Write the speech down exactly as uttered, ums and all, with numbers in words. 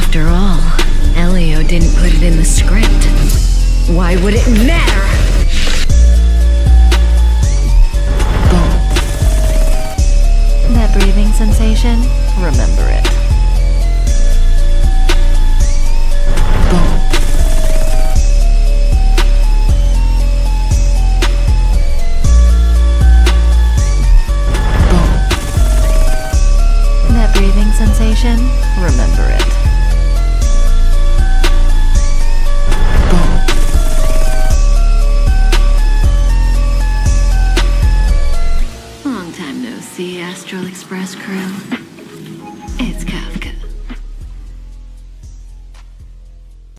After all, Elio didn't put it in the script. Why would it matter? That breathing sensation, remember it. That breathing sensation, remember it. Long time no see, Astral Express crew.